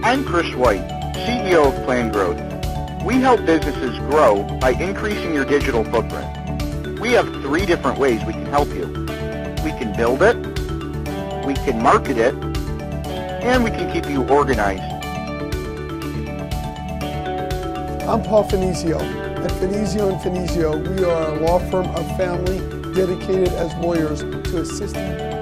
I'm Chris White, CEO of Plan Growth. We help businesses grow by increasing your digital footprint. We have 3 different ways we can help you. We can build it, we can market it, and we can keep you organized. I'm Paul Finizio. At Finizio & Finizio, we are a law firm of family dedicated as lawyers to assisting